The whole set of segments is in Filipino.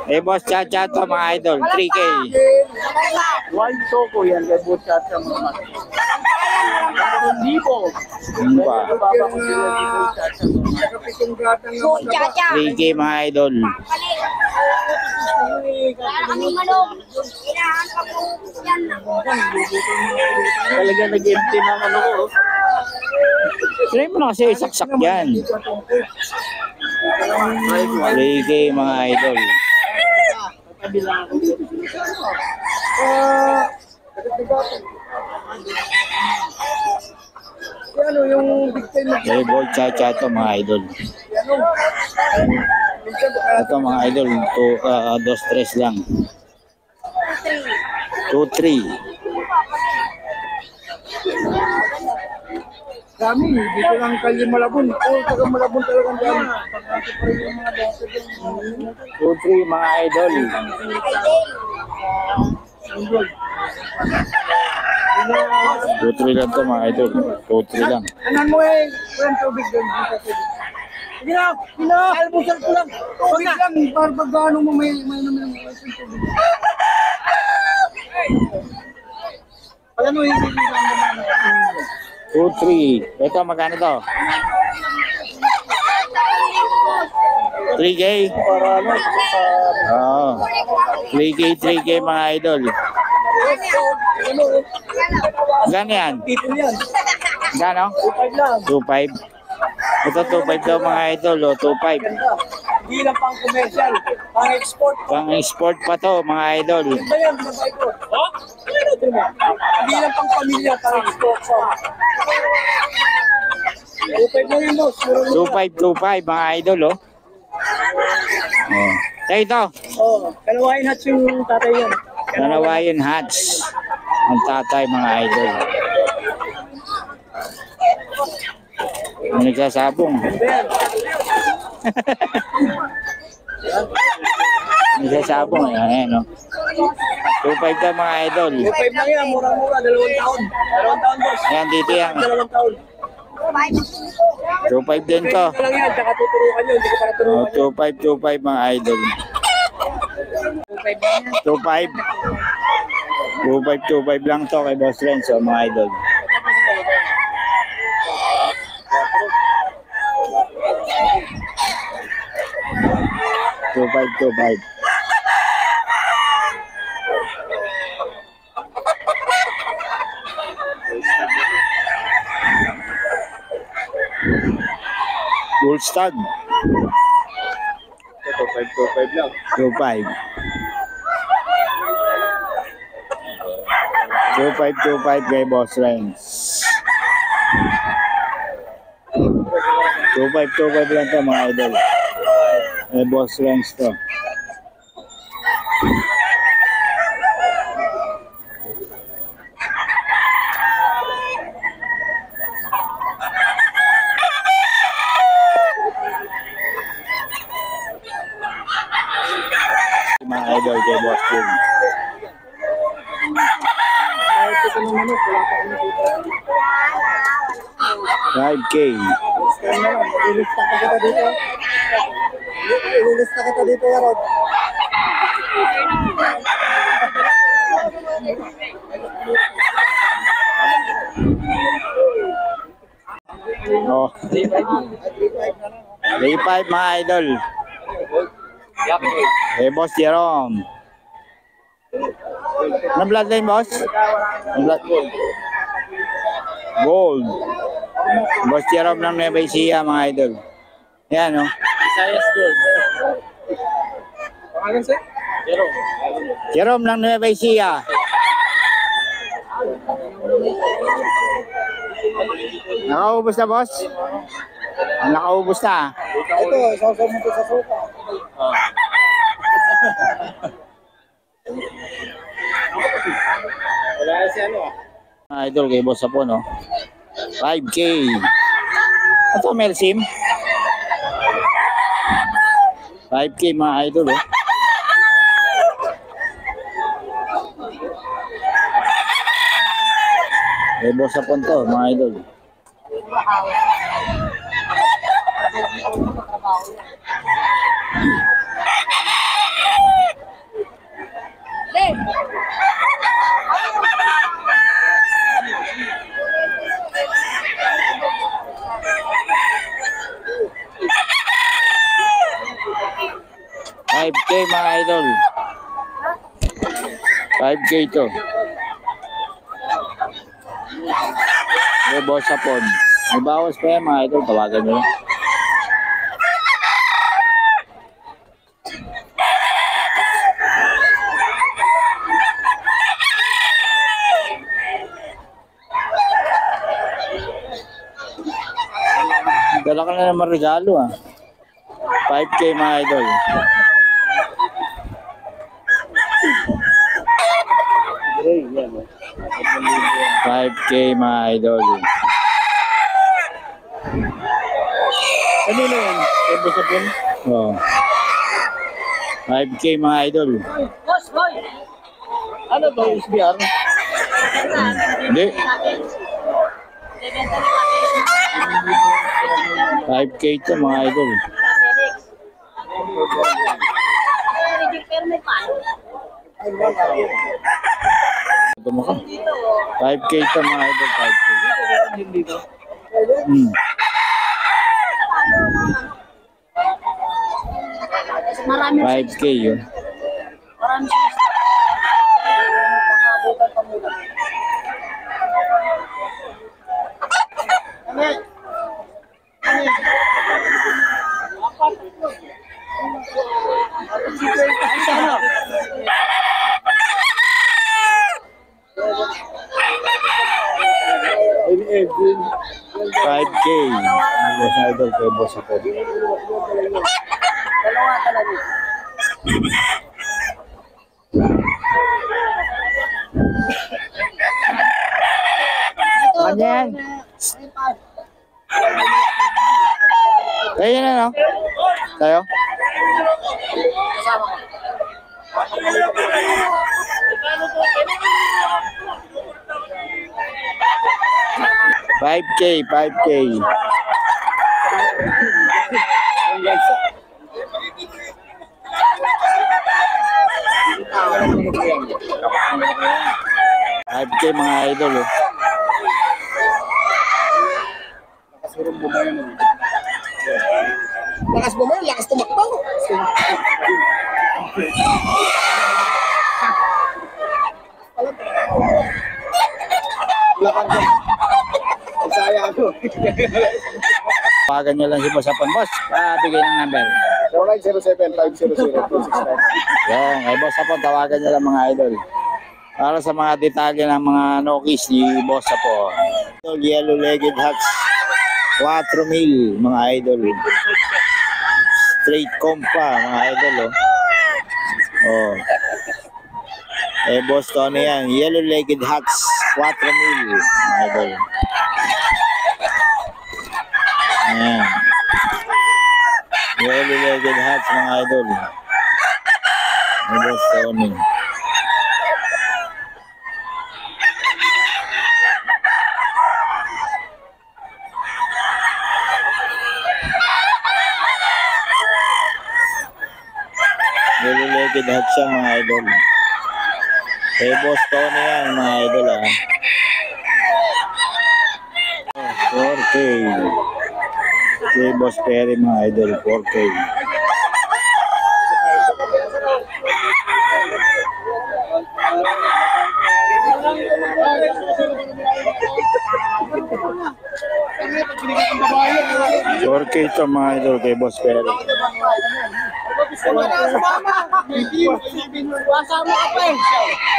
Eh, Boss Chacha to mga idol, 3K. Wild Choco yan, kay Butchat sa mga. 1,000. Ano ba? 3K mga idol. Talaga nag-empty ng ano ko. Try mo na kasi saksak yan. 3K mga idol. Ano yung big time na Eh, Boss Chacha to mga idol. Ito mga idol, 2-3 lang. 2-3. dami, dito lang Kalye Malabon. Taga Malabon talagang dami. 2-3 mga idol. 2-3 lang to mga idol. 2-3 lang. Anan mo walang tubig doon. Sige na, almusal ko lang. Tubig lang, para pag ano mo may naman ng tubig. Alam mo, hindi lang naman. 2-3. Ito, magkano to? 3K? Para ano, Oo. 3K mga idol. Gano yan? dito yan. Gano? 2.5 lang. 2.5. Ito 2.5 daw mga idol. 2.5. Hindi lang pang commercial, pang export. Pang export pa to mga idol. Ba yan, binabay ko. Oh? Hindi lang pang pamilya, pang export. 2.5 na rin, boss. 2.5 mga idol oh. Oh. Kaya ito. Oh, kalawain hats yung tatay yan. Nanawayan hats. Ang tatay mga idol. Ang nagsasabong. Nagsasabong eh. Ayan no. 2.5 na mga idol. 2.5 lang yan, murang-mura, 2 taon. 2 taon, boss. Ayan dito yan. 2 taon. 2.5 din to. Ito lang yan, tsaka tuturukan nyo, hindi ko para turukan nyo. 2.5 mga idol. 2.5. 2.5 lang to kay Boss Renzo mga idol. Two five. Gold stud. 2.5 lang. 2.5. 2.5 kay Boss Renz. 2.5 lang to mga idol. Eh, Boss Renz to. Mga idol kay Boss Jim. Kahit ito ng manok, wala pa kami dito. 5K. Kaya na lang, ilista ka kita dito. Ilista kita dito, Yarod. Oh. 3.5 mga idol. Eh, Boss Jerome. Ano bloodline, boss? Gold. Boss Jerome ng Nueva Ecija, mga idol. Yan, no? Visayas Gold. Pangalan sir? Jerome. Jerome ng Nueva Ecija. Nakaubos na, boss? Nakaubos na. Ito, isaw-saw mo ito sa sopa. Wala na si ano ah. Mga idol kay boss po, no? 5K. Ito, Melsim. 5K mga idol, oh. Kay boss po to, mga idol. 5K mga idol. 5K to. May boss sapon. May bawas pa yan mga idol. Tawagan nyo lang. Dala ka na naman regalo 5K mga idol. Yan. 5K mga idol. Kanino yan? Ebo sa pin? Oh. 5K mga idol. Boss, boy! Ano ba SBR? Hindi. 5K to mga idol. Ito mo ka. 5K to mga idol. 5K. Dito. Hmm. Marami 5K yun. marami Edwin. 5K. Boss idol kay boss ako. Dalawa talaga. Kanyan. Kaya na no? Tayo? $5K, $5K. $5K mga idol oh. Lakas bumayo, lakas tumakbo. Lakas ko. Saya ako. Tawagan nyo lang si Boss Apon. Boss, bigay ng number. 0907-500-269. Yung, ay Boss Apon, tawagan nyo lang mga idol. Para sa mga detalye ng mga Nokis ni Boss Apon. Yellow-legged hats. 4,000 mga idol. Straight comp pa mga idol oh. Oh. Eh Boss Tony yan. Yellow-legged hats. 4,000 mga idol. Ayan. Yellow-legged hats mga idol. Eh Boss Tony. Yellow-legged hat siya mga idol. Kay Boss Tony yan mga idol ah. Oh, 4K. Kay Boss Perry mga idol, 4K. $4K to mga idol kay Boss Perry. Kasama ka pa eh.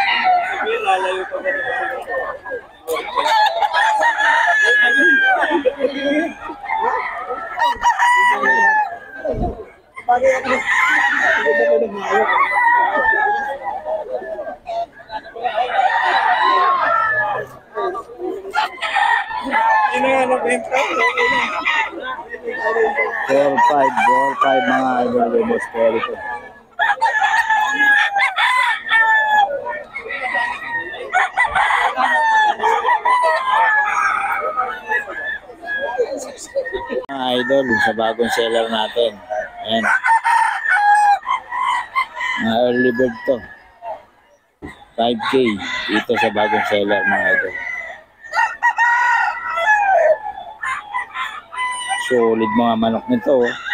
Four, five mga idol kay Boss Perry ko. Mga idol sa bagong seller natin. Ayan. Mga early bird to. 5K dito sa bagong seller mga idol. Solid mga manok nito oh.